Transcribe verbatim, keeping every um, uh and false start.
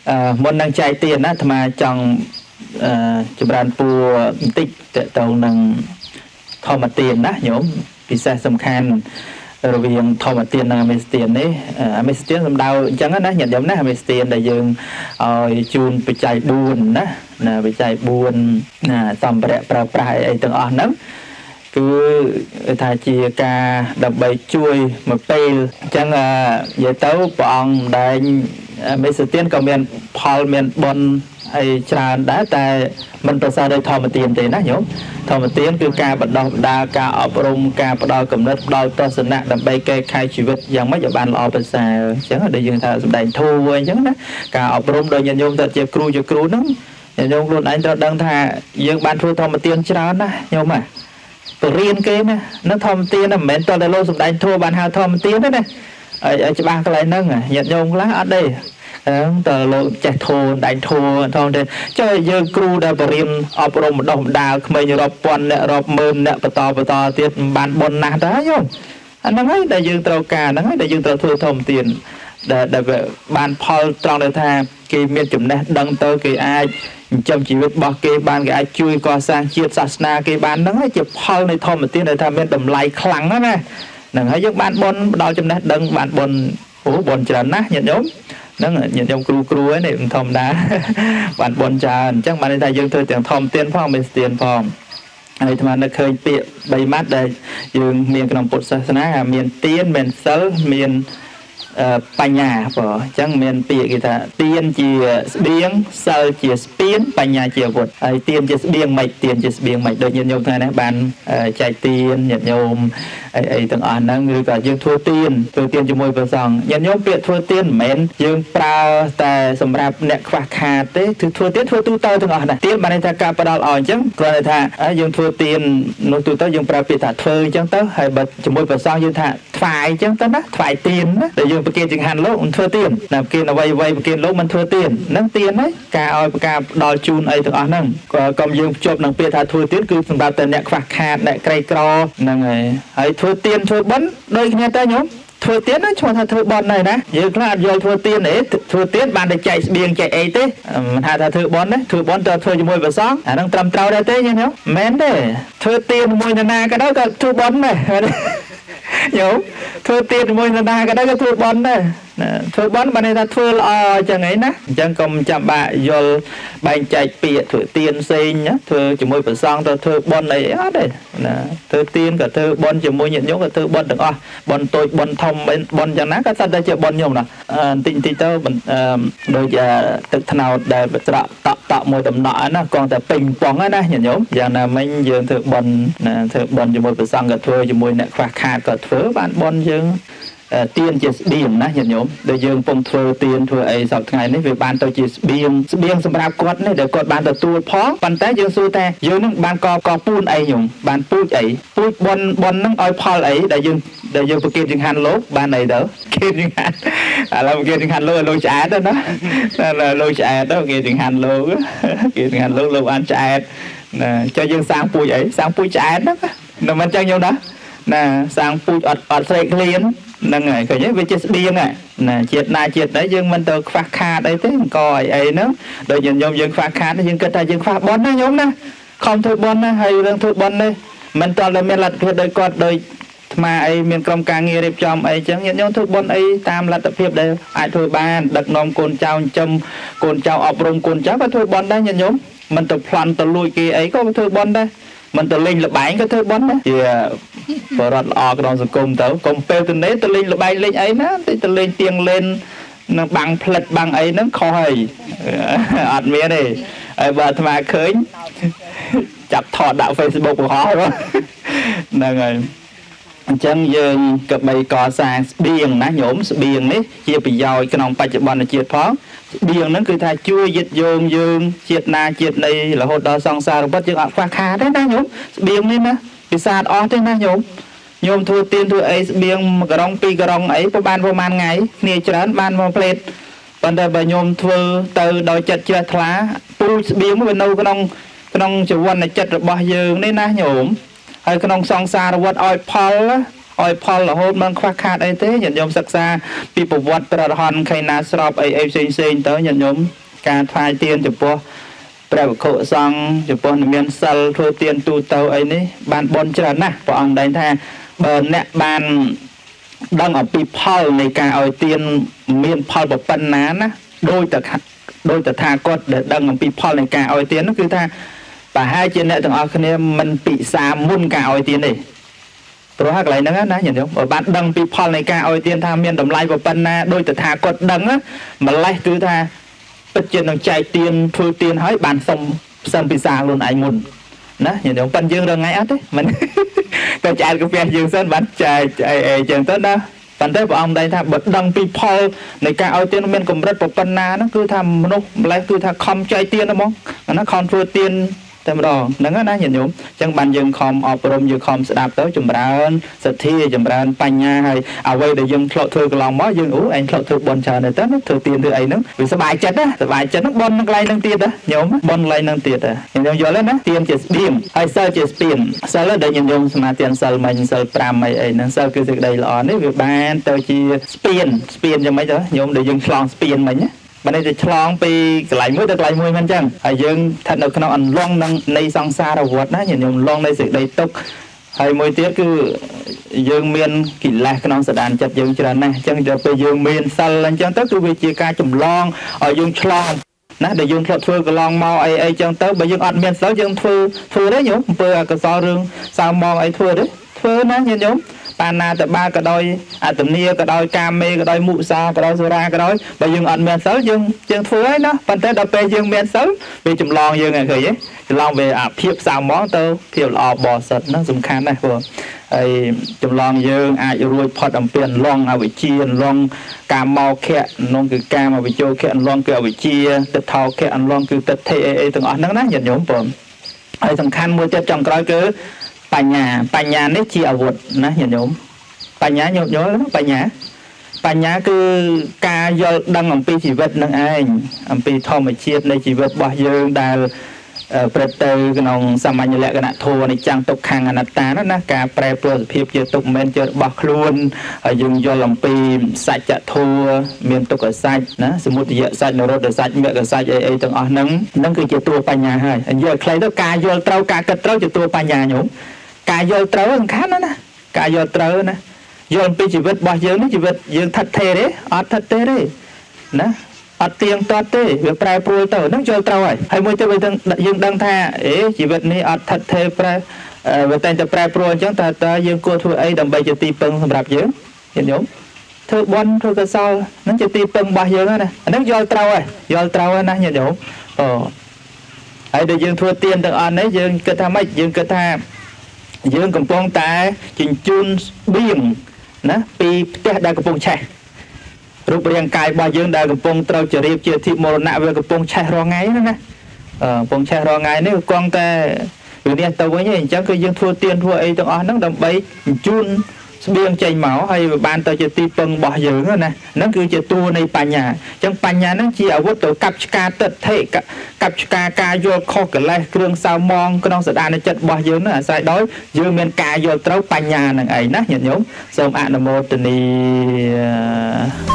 មុននឹងចែកទានណាអាត្មាចង់ចម្រើនពូបន្តិចតទៅនឹងធម្មទានណាញោមពិសេសសំខាន់រវាងធម្មទាននិងអមេសទាននេះអមេសទានសំដៅអញ្ចឹងណាញាតិញោមណាអមេសទានដែលយើងឲ្យជូនបច្ច័យបួនណាណាបច្ច័យបួនណាសម្ភារៈប្រើប្រាស់អីទាំងអស់ហ្នឹងគឺថាជាការដើម្បីជួយមកពេលអញ្ចឹងនិយាយទៅព្រះអង្គដែលមេសទានក៏មានផលមានបុណ្យអីច្រើនដែរតែមិនប្រសើរដោយធម្មទានទេណាញោមធម្មទានគឺការបណ្ដោះបណ្ដាលការអប់រំការផ្ដល់កំណត់ផ្ដល់ទស្សនៈដើម្បីកែខៃជីវិតយ៉ាងម៉េចឲ្យបានល្អប្រសើរអញ្ចឹងដែលយើងថាសម្ដែងធូរអញ្ចឹងណាការអប់រំដោយញាតិញោមទៅជាគ្រូជាគ្រូហ្នឹងញាតិញោមខ្លួនឯងត្រូវដឹងថាយើងបានធ្វើធម្មទានច្រើនណាញោមណាទៅរៀនគេណានៅធម្មទានមិនមែនតតែលោកសម្ដែងធូរបានហៅធម្មទានទេណាឲ្យច្បាស់កន្លែងហ្នឹងញាតិញោមខ្លះអត់ទេតើលោកចេះធូរដៃធូរថងទេចុះយើងគ្រូដែលបរៀនអប់រំបណ្ដុះបណ្ដាលក្មេងរាប់ពាន់អ្នករាប់ម៉ឺនអ្នកបន្តបន្តទៀតបានបុណ្យណាស់តើញោមអាហ្នឹងហើយដែលយើងត្រូវការហ្នឹងហើយដែលយើងត្រូវធ្វើធម្មទានដែលដែលបានផលត្រង់ដែលថាគេមានចំណេះដឹងទៅគេអាចចិញ្ចឹមជីវិតរបស់គេបានគេអាចជួយកសាងជាតិសាសនាគេបានហ្នឹងហើយជាផលនៃធម្មទានដែលថាមានតម្លៃខ្លាំងណាស់ណាហ្នឹងហើយយើងបានបុណ្យផ្ដល់ចំណេះដឹងបានបុណ្យអូបុណ្យច្រើនណាស់ញាតិញោមហ្នឹងញាតិញោមគ្រូគ្រូហ្នឹងធម្មតាបានបុណ្យច្រើនអញ្ចឹងបានន័យថាយើងធ្វើទាំងធម្មទានផងមេស្ទានផងហើយអាត្មានឹកឃើញពាក្យបីម៉ាត់ដែលយើងមានក្នុងពុទ្ធសាសនាមានទានមានសិលមានបញ្ញាបងអញ្ចឹងមានពាក្យគេថាទានជាស្បៀងសិលជាស្ពានបញ្ញាជាអាវុធហើយទានជាស្បៀងមិនទានជាស្បៀងមិនដូចញាតិញោមថ្ងៃនេះបានចែកទានញាតិញោមអីអីទាំងអស់ហ្នឹងឬក៏យើងធ្វើទានធ្វើទានជាមួយព្រះសង្ឃញាតិញោមពាក្យធ្វើទានមិនមែនយើងប្រើតែសម្រាប់អ្នកខ្វះខាតទេគឺធ្វើទានធ្វើទូទៅទាំងអស់ណាទានបានន័យថាការផ្ដល់ឲ្យអញ្ចឹងគ្រាន់តែថាយើងធ្វើទាននោះទូទៅយើងប្រើពាក្យថាធ្វើអញ្ចឹងទៅហើយបើជាមួយព្រះសង្ឃយើងថាថ្វាយអញ្ចឹងទៅណាថ្វាយទានណាដែលយើងប្រគេនចង្ហាន់លោកមិនធ្វើទានណាប្រគេនអ្វីអ្វីប្រគេនលោកមិនធ្វើទានហ្នឹងទានហ្នឹងការឲ្យការផ្ដល់ជូនអីទាំងអស់ហ្នឹងក៏កុំយើងភ្ជាប់នឹងពាក្យថាធ្វើទានគឺសម្រាប់តែអ្នកខ្វះខាតអ្នកក្រីក្រហ្នឹងហើយហើយធ្វើទានធ្វើបុណ្យដូចគ្នាទៅញោមធ្វើទានណាឈ្មោះថាធ្វើបុណ្យដែរណាយើងខ្លះអត់យល់ធ្វើទានទេធ្វើទានបានតែចែកស្បៀងចែកអីទេមិនថាថាធ្វើបុណ្យទេធ្វើបុណ្យទៅធ្វើជាមួយព្រះសង្ឃអាហ្នឹងត្រឹមត្រូវដែរទេញោមមែនទេធ្វើទានជាមួយនរណាក៏ដោយក៏ធ្វើបុណ្យដែរញោមធ្វើទានជាមួយនរណាក៏ដោយក៏ធ្វើបុណ្យដែរធ្វើបុណ្យបានន័យថាធ្វើល្អអញ្ចឹងឯណាអញ្ចឹងកុំចាំបាក់យល់បែងចែកពាក្យធ្វើទានផ្សេងណាធ្វើជាមួយព្រះសង្ឃទៅធ្វើបុណ្យអីអត់ទេណាធ្វើទានក៏ធ្វើបុណ្យជាមួយញាតិញោមក៏ធ្វើបុណ្យទាំងអស់បុណ្យតូចបុណ្យធំបុណ្យយ៉ាងណាក៏ស្ថិតតែជាបុណ្យញោមណាបន្តិចបន្តិចទៅដូចទឹកថ្នោតដែលត្រក់តក់តក់មួយដំណក់ណាគង់តែពេញប៉ុងណាញាតិញោមយ៉ាងណាមិញយើងធ្វើបុណ្យណាធ្វើបុណ្យជាមួយព្រះសង្ឃក៏ធ្វើជាមួយអ្នកខ្វះខាតក៏ធ្វើបានបុណ្យយើងទានជាស្បៀងណាញាតិញោមដែលយើងពងធ្វើទានធ្វើអីសប្តាហ៍ថ្ងៃនេះវាបានទៅជាស្បៀងស្បៀងសម្រាប់គាត់នេះដែលគាត់បានទទួលផងប៉ុន្តែយើងសួរថាយើងនឹងបានកកពូនអីញោមបានពូជអីពូជបនបននឹងឲ្យផលអីដែលយើងដែលយើងប្រគេនចង្ហាន់លោកបានអីទៅគេចង្ហាន់ឥឡូវប្រគេនចង្ហាន់លោកឲ្យលោកឆ្អែតទៅណាលោកឆ្អែតទៅគេចង្ហាន់លោកគេចង្ហាន់លោកលោកបានឆ្អែតណាចុះយើងសាងពូជអីសាងពូជឆ្អែតហ្នឹងមិនចឹងញោមណាណាសាងពូជអត់អត់ស្រេកឃ្លានហ្នឹងហើយឃើញទេវាជាស្បៀងណាជាតិណាជាតិđấyយើងមិនទៅខ្វះខាតអីទេអង្គអីអីហ្នឹងដូចយើងញោមយើងខ្វះខាតយើងគិតថាយើងខ្វះបនណាញោមណាខំធ្វើបនណាហើយរឿងធ្វើបននេះមិនតតែមានលទ្ធភាពដោយគាត់ដោយថ្មអីមានក្រុមការងាររៀបចំអីចឹងញាតិញោមធ្វើបនអីតាមលទ្ធភាពដែលអាចធ្វើបានដឹកនាំកូនចៅចិញ្ចឹមកូនចៅអប់រំកូនចៅក៏ធ្វើបនដែរញាតិញោមមិនទៅប្លន់ទៅលួចគេអីក៏ធ្វើបនដែរមិនទៅលេងលបែងក៏ធ្វើបន់ដែរជាបរិបទល្អក្នុងសង្គមទៅកុំពេលទៅនេះទៅលេងលបែងលេងអីណាទៅលេងទៀងលេងនឹងបាំងផ្លិតបាំងអីហ្នឹងខុសហើយអត់មានទេហើយបើអាត្មាឃើញចាប់ថតដាក់ Facebook បង្ហោះហ្នឹងហើយអញ្ចឹងយើងក៏បីកសាងស្បៀងណាញោមស្បៀងនេះជាប្រយោជន៍ក្នុងបច្ចុប្បន្នជាតិផងស្បៀងហ្នឹងគឺថាជួយយិតយោងយើងជាតិណាជាតិណីរហូតដល់សង្សារវត្តយើងអត់ខ្វះខាតទេណាញោមស្បៀងនេះណាពិសាអត់អស់ទេណាញោមញោមធ្វើទៀនធ្វើអីស្បៀងមួយក្រុងពីរក្រុងអីប្រហែលប្រហែលថ្ងៃគ្នាច្រើនបានមកផ្លេតប៉ុន្តែបើញោមធ្វើទៅដោយចិត្តជ្រះថ្លាពូជស្បៀងវានៅក្នុងក្នុងជីវ័នចិត្តរបស់យើងនេះណាញោមហើយក្នុងសង្សារវត្តឲ្យផលឲ្យផលរហូតមិនខ្វះខាតអីទេញាតិញោមសិក្សាពីប្រវត្តិព្រះរហន្តខៃណាស្របអីអីផ្សេងផ្សេងទៅញាតិញោមការថ្វាយទៀនចំពោះព្រះវិខុសង្ឃចំពោះមានសិលធ្វើទៀនទូទៅអីនេះបានបន់ច្រើនណាស់ព្រះអង្គដែងថាបើអ្នកបានដឹងអំពីផលនៃការឲ្យទៀនមានផលប៉ុណ្ណាណាដោយតែដោយតថាគតដែលដឹងអំពីផលនៃការឲ្យទៀននោះគឺថាប្រហែលជាអ្នកទាំងអស់គ្នាមិនពិសាមុនការឲ្យទៀនទេព្រោះហើយកន្លែងហ្នឹងណាញាតិញោមបើបានដឹងពីផលនៃការឲ្យទៀនថាមានតម្លៃប៉ុណ្ណាដោយតថាគតដឹងម្លេះគឺថាពិតជានឹងចែកទៀនធ្វើទៀនហើយបានសុំផ្សំពិសាខ្លួនឯងមុនណាញាតិញោមប៉ិនយើងរងថ្ងៃអត់ទេមិនតែចែកកាហ្វេយើងសិនបានចែកអីអីចឹងទៅណាប៉ុន្តែព្រះអង្គដែងថាបើដឹងពីផលនៃការឲ្យទៀនមានកម្រិតប៉ុណ្ណាហ្នឹងគឺថាមនុស្សម្លេះគឺថាខំចែកទៀនហ្មងណាខំធ្វើទៀនតែម្ដងហ្នឹងណាញាតិញោមអញ្ចឹងបានយើងខំអប់រំយើងខំស្ដាប់ទៅចម្រើនសទ្ធាចម្រើនបញ្ញាហើយអ្វីដែលយើងធ្លាប់ធ្វើកន្លងមកយើងអូឯងធ្លាប់ធ្វើបន់ច្រើនទៅធ្វើទៀនធ្វើអីហ្នឹងវាសប្បាយចិត្តណាសប្បាយចិត្តហ្នឹងបន់នឹងកន្លែងហ្នឹងទៀតណាញោមបន់កន្លែងហ្នឹងទៀតណាខ្ញុំយល់ទេណាទៀនជាស្បៀងហើយសិលជាស្ពានសិលដែលញោមសមាទានសិលមិញសិលប្រាំអីអីហ្នឹងសិលគឺសេចក្តីល្អនេះវាបានទៅជាស្ពានស្ពានយ៉ាងម៉េចទៅញោមដែលយើងឆ្លងស្ពានមិញណាមិនได้ឆ្លងពីកន្លែងមួយទៅកន្លែងមួយមិនអញ្ចឹងហើយយើងស្ថិតនៅក្នុងអន្លង់នឹងនៃសង្សារវដ្តណាញាតិញោមឡងនៃសេចក្តីទុក្ខហើយមួយទៀតគឺយើងមានកិលេសក្នុងសដានចិត្តយើងច្រើនណាស់អញ្ចឹងដល់ពេលយើងមានសិលអញ្ចឹងទៅគឺវាជាការចម្លងឲ្យយើងឆ្លងណាដែលយើងធ្លាប់ធ្វើកន្លងមកអីអីចឹងទៅបើយើងអត់មានសិលយើងធ្វើធ្វើទេញោមអំពើអកុសលរឿងសៅមងអីធ្វើទេធ្វើណាញាតិញោមបាណាតបាក៏ដោយអតនីក៏ដោយកាមេក៏ដោយមុសាក៏ដោយសុរាក៏ដោយបើយើងអត់មានសិលយើងយើងធ្វើហើយណាប៉ុន្តែដល់ពេលយើងមានសិលវាចម្លងយើងឃើញទេចម្លងវាអាភាពសៅមងទៅភាពល្អបរិសុទ្ធហ្នឹងសំខាន់ណាស់ព្រោះហើយចម្លងយើងអាចរួចផុតអំពីអន្លង់អវិជ្ជាអន្លង់កាមោខៈនោះគឺកាមវិជោខៈអន្លង់គឺអវិជ្ជាទិដ្ឋោខៈអន្លង់គឺទិដ្ឋិអីអីទាំងអស់ហ្នឹងណាញាតិញោមបងហើយសំខាន់មួយទៀតចុងក្រោយគឺបញ្ញាបញ្ញានេះជាអាវុធណាញាតិញោមបញ្ញាញោមយល់បញ្ញាបញ្ញាគឺការយល់ដឹងអំពីជីវិតនឹងឯងអំពីធម្មជាតិនៃជីវិតរបស់យើងដែលប្រព្រឹត្តទៅក្នុងសាមញ្ញលក្ខណៈធម៌នៃចាំងទុក្ខអនត្តាណាការប្រែប្រួលសភាពជាទុក្ខមិនមែនជារបស់ខ្លួនហើយយើងយល់អំពីសច្ចធម៌មានទុក្ខសច្ចណាសមុទយសច្ចនិរោធសច្ចមគ្គសច្ចអីអីទាំងអស់ហ្នឹងហ្នឹងគឺជាតួបញ្ញាហើយនិយាយខ្លីទៅការយល់ត្រូវការគិតត្រូវជាតួបញ្ញាញោមការយល់ត្រូវសំខាន់ណាស់ណាការយល់ត្រូវណាយល់ពីជីវិតរបស់យើងនេះជីវិតយើងថិតថេរទេអត់ថិតទេទេណាអត់ទៀងទាត់ទេវាប្រែប្រួលទៅហ្នឹងយល់ត្រូវហើយហើយមួយទៀតយើងដឹងថាអេជីវិតនេះអត់ថិតថេរប្រែវាតែតែប្រែប្រួលអញ្ចឹងតើតើយើងគួរធ្វើអីដើម្បីជាទីពឹងសម្រាប់យើងញាតិញោមធ្វើបុណ្យធ្វើកុសលហ្នឹងជាទីពឹងរបស់យើងណាអាហ្នឹងយល់ត្រូវហើយយល់ត្រូវហើយណាញាតិញោមអូហើយដែលយើងធ្វើទៀនទាំងអស់នេះយើងគិតថាម៉េចយើងគិតថាយើងកំពុងតែជញ្ជូនស្បៀងណាពីផ្ទះដែលកំពុងឆេះរូបរាងកាយរបស់យើងដែលកំពុងត្រូវជរាបជាធិមរណៈវាកំពុងឆេះរាល់ថ្ងៃហ្នឹងណាអឺកំពុងឆេះរាល់ថ្ងៃនេះគង់តែវានេះទៅវិញឯងអញ្ចឹងគឺយើងធ្វើទៀនធ្វើអីទាំងអស់ហ្នឹងដើម្បីជញ្ជូនស្បៀងចេញមកហើយវាបានទៅជាទីពឹងរបស់យើងណាហ្នឹងគឺជាតួនៃបញ្ញាអញ្ចឹងបញ្ញាហ្នឹងជាអាវុធទៅកាប់ឆ្ការទិដ្ឋិកាប់ឆ្ការការយល់ខុសកិលេសគ្រឿងសៅមងក្នុងសដានចិត្តរបស់យើងហ្នឹងអាស្រ័យដោយយើងមានការយល់ត្រូវបញ្ញាហ្នឹងឯងណាញាតិញោមសូមអនុមោទនា